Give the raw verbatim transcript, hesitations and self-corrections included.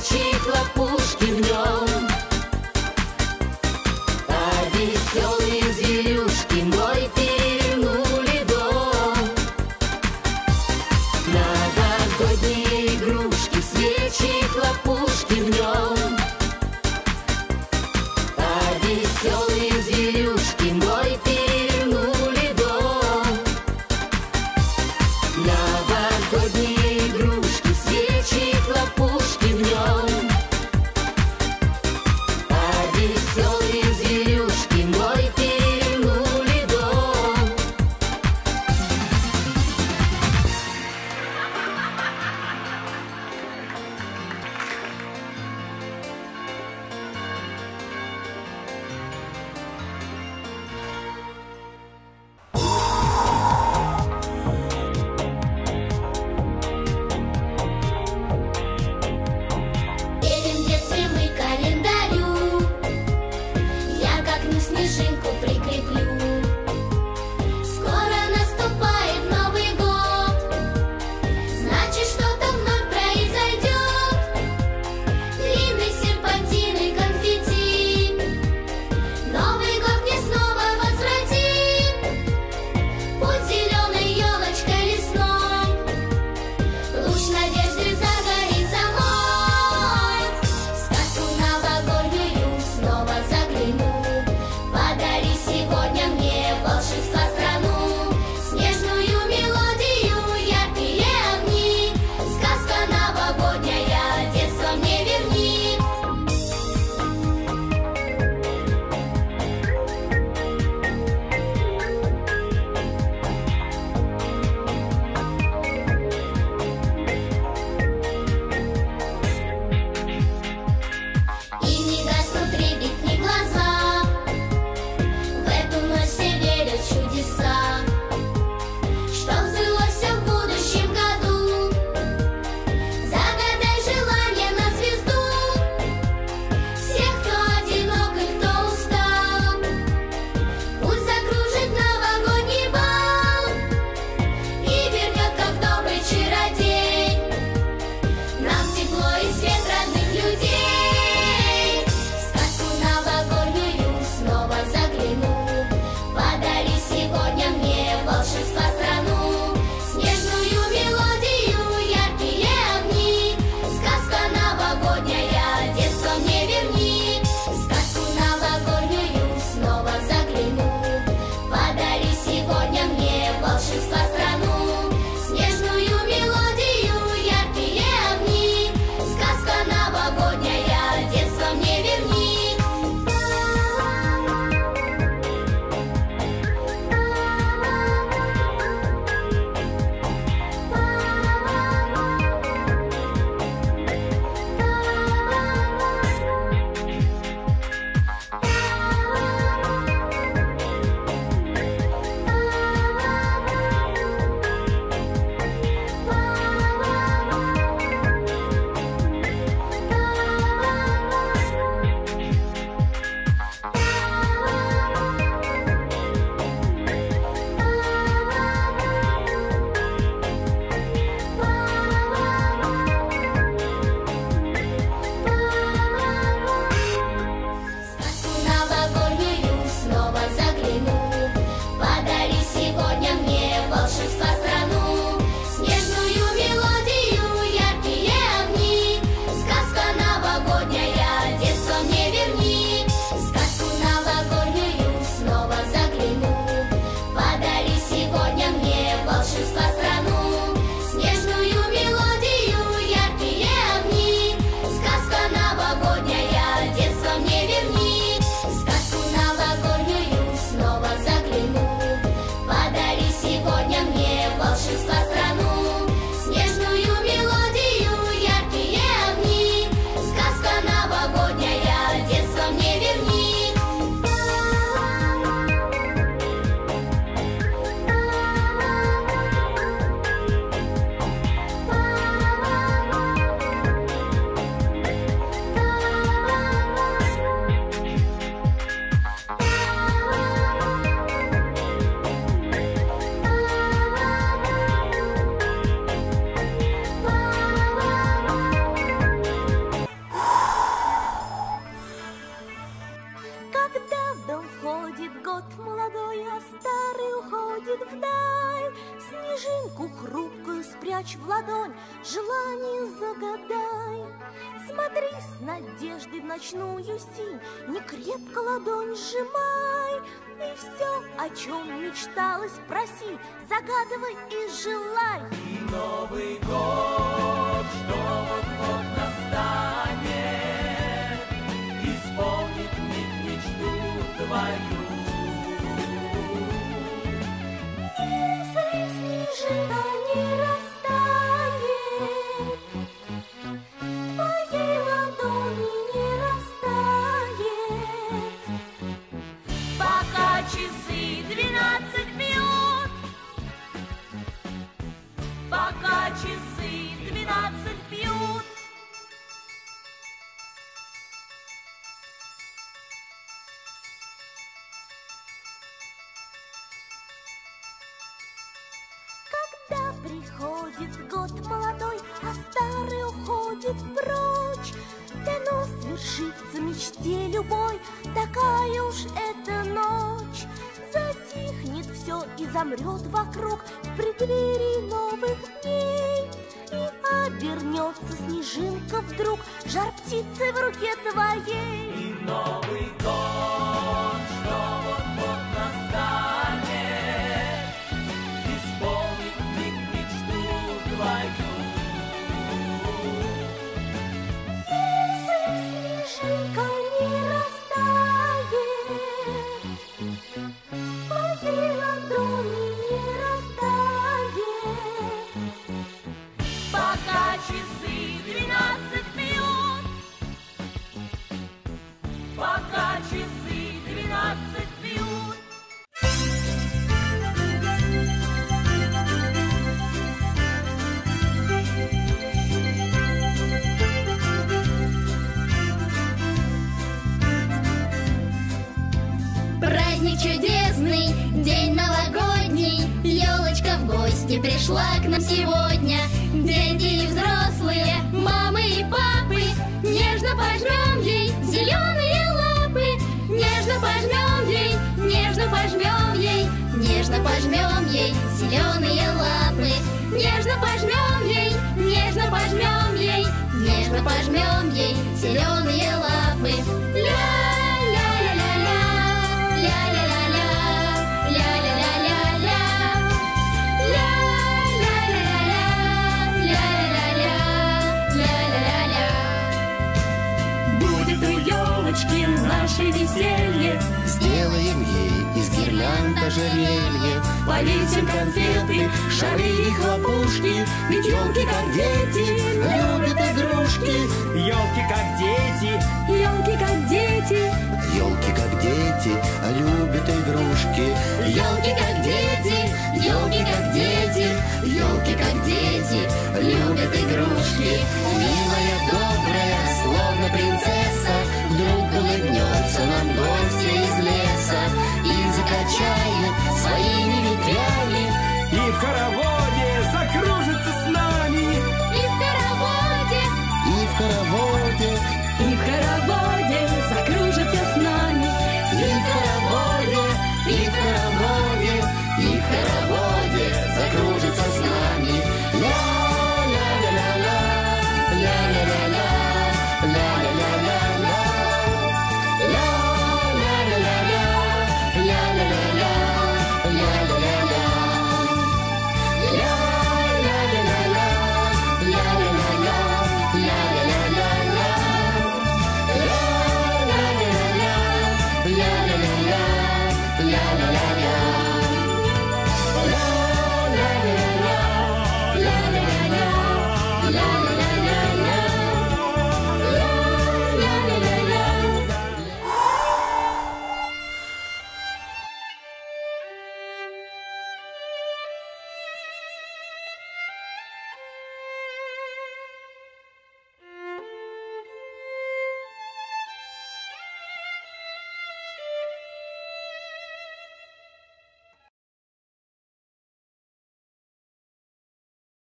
свечи, хлопушки в нем. А веселые зверюшки мой перевернули дом. Новогодние игрушки, свечи, хлопушки в нем. А веселые зверюшки мой перевернули дом. Новогодние игрушки, свечи, хлопушки в нем. желание загадай. Смотри с надеждой в ночную синь, не крепко ладонь сжимай. И все, о чем мечталось, проси, загадывай и желай. И Новый год, что вот-вот настанет, исполнит миг мечту твою. Если снежинка не растает, в твоей ладони не растает, Пока часы двенадцать бьют, пока часы двенадцать бьют. когда приходит год молодой, а старый уходит прочь. Дано свершится мечте любой, такая уж эта ночь. Затихнет все и замрет вокруг в преддверии новых дней. И обернется снежинка вдруг жар птицы в руке твоей. И Новый год, что вот-вот настанет, исполнит миг мечту твою. Если снежинка не растает, в твоей ладони не растает, Пока часы двенадцать бьют, пока часы двенадцать бьют. Праздник чудесный, день новогодний, елочка в гости пришла к нам сегодня. Дети и взрослые, мамы и папы, нежно пожмем ей зеленые лапы. Нежно пожмем ей, нежно пожмем ей, нежно пожмем ей зеленые лапы. Нежно пожмем ей, нежно пожмем ей, нежно пожмем ей зеленые лапы. Ля-ля-ля-ля-ля, ля-ля-ля-ля, ля-ля-ля-ля-ля, ля-ля-ля-ля-ля, ля-ля-ля-ля. Будет у елочки наше веселье, Сделаем ей из гирлянд ожерелье, полетим конфеты, шары и хлопушки. Ведь елки как дети, любят игрушки. елки как дети, елки как дети, Елки как дети, любят игрушки. Елки как дети, елки как дети, елки как дети, любят игрушки.